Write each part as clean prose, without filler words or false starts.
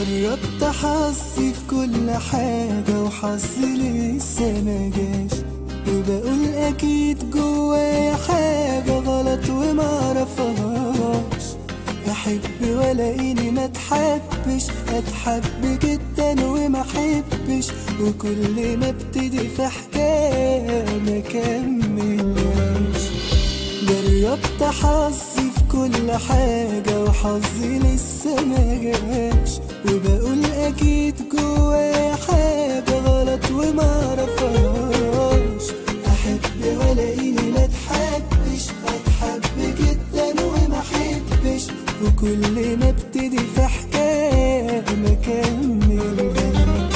جربت حظي في كل حاجة وحظي لسه مجاش، وبقول أكيد جوايا حاجة غلط ومعرفهاش. أحب ولاقيني ما اتحبش، أتحب جدا وما أحبش، وكل ما ابتدي في حكاية ما كملهاش. جربت حظي في كل حاجة وحظي لسه مجاش، وبقول أكيد جوايا حاجة غلط ومعرفهاش. أحب ولاقيني ما اتحبش، أتحب جدا وما أحبش، وكل ما ابتدي في حكاية ما كملهاش.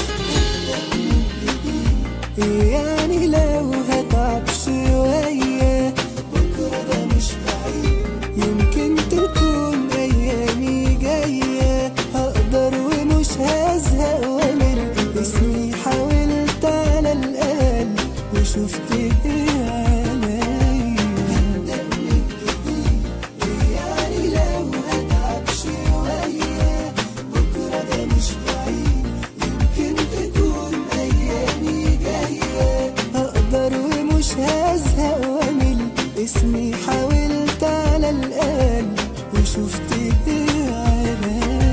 يعني لو هتعب شوية بكرة ده مش بعيد، يمكن تكون أيامي جاية هقدر ومش هزهق وامل اسمي. حاولت على الأقل وشفت ايه عليا. هبدأ من جديد، يعني لو هتعب شوية بكرة ده مش بعيد، يمكن تكون أيامي جاية هقدر ومش هزهق وامل اسمي. حاولت على الأقل وشفت ايه عليا.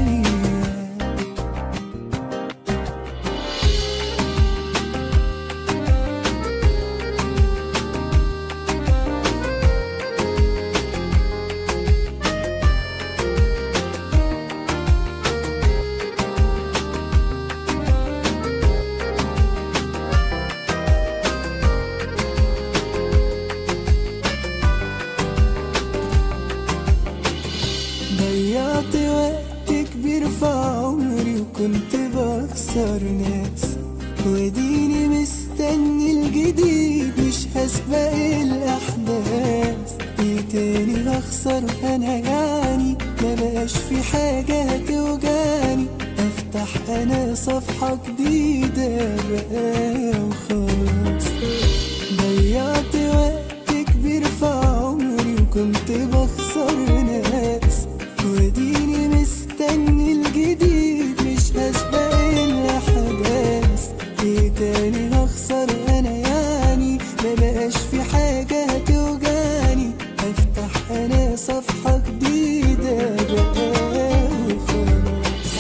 ضيعت وقت كبير في عمري وكنت بخسر ناس، وديني مستني الجديد مش هسبق الأحداث. ايه تاني هخسر أنا يعني؟ ما بقاش في حاجة هتوجعني، أفتح أنا صفحة جديدة بقى وخلاص. ضيعت وقت كبير في عمري وكنت بخسر ناس، وديني مستني الجديد مش هسبق الأحداث. ايه تاني هخسر أنا يعني؟ ما بقاش في حاجة هتوجعني، أفتح أنا صفحة جديدة بقى وخلاص.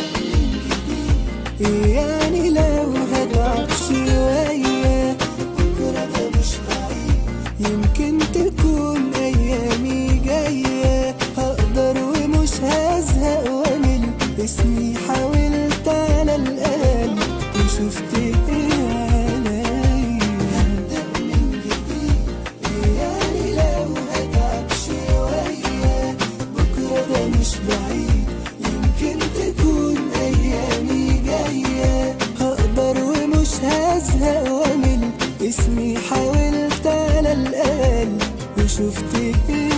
ايه يعني لو هتعب شوية بكرة ده مش بعيد، يمكن تكون أيامي جاية هقدر ومش هزهق وامل اسمي. حاولت على الأقل وشفت ايه عليا. هبدأ من جديد، يعني لو هتعب شوية بكرة ده مش بعيد، يمكن تكون أيامي جاية هقدر ومش هزهق وامل اسمي. حاولت على الأقل وشفت ايه